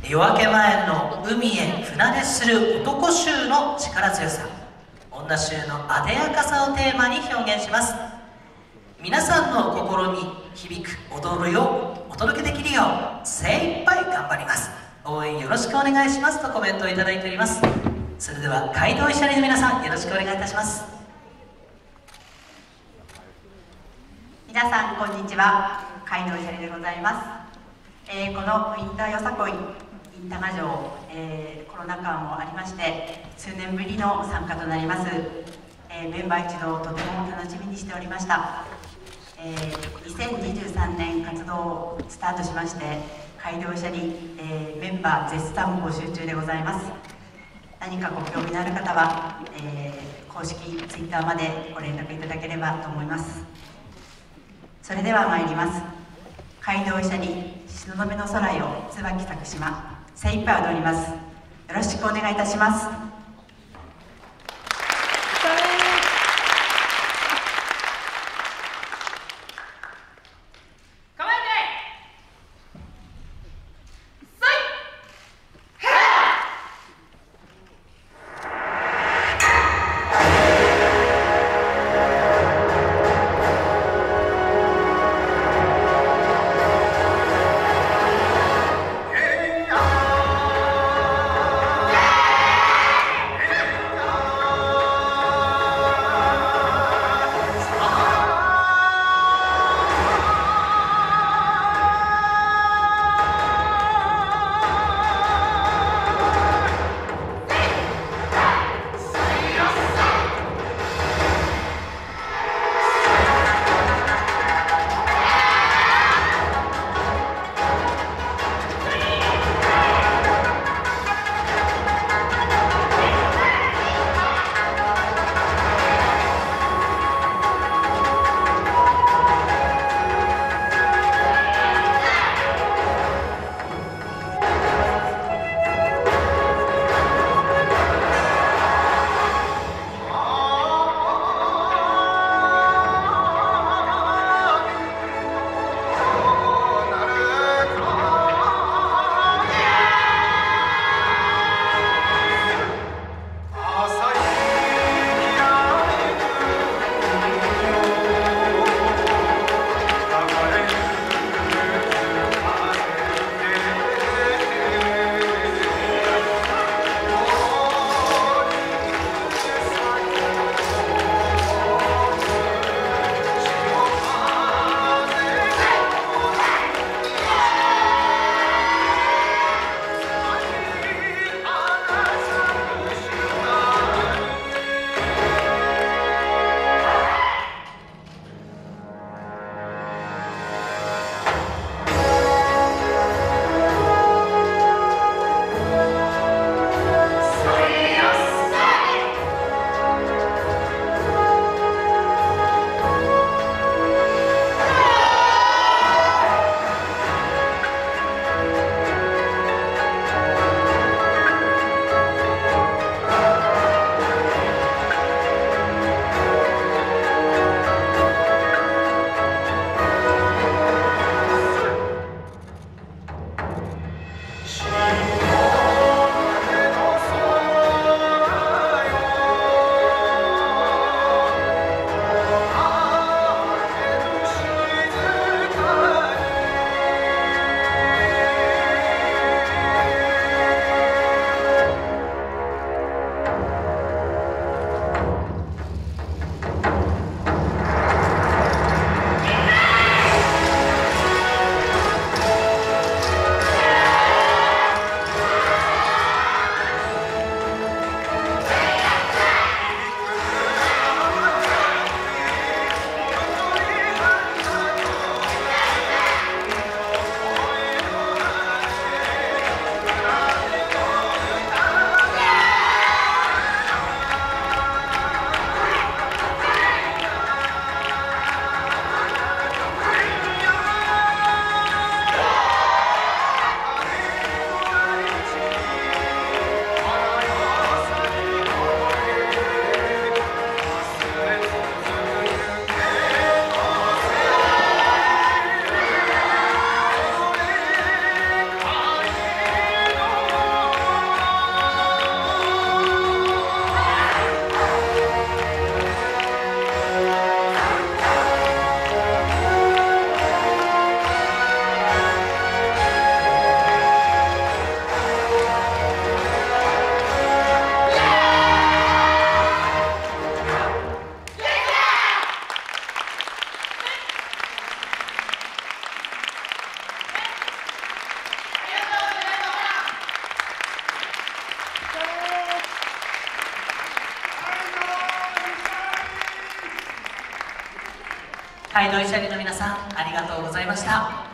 夜明け前の海へ船出する男衆の力強さ、女衆の艶やかさをテーマに表現します。皆さんの心に響く踊るようお届けできるよう精一杯頑張ります。応援よろしくお願いしますとコメントをいただいております。それでは街道医者の皆さん、よろしくお願いいたします。 皆さんこんにちは、街道医者でございます。このウィンターよさこい銀玉城、コロナ禍もありまして数年ぶりの参加となります。メンバー一同とても楽しみにしておりました。2023年活動をスタートしまして、街道医者に、メンバー絶賛募集中でございます。何かご興味のある方は、公式 Twitter までご連絡いただければと思います。それでは参ります。街道医者に東雲の空よ椿咲く島、精一杯踊ります。よろしくお願いいたします。 街道医者理の皆さんありがとうございました。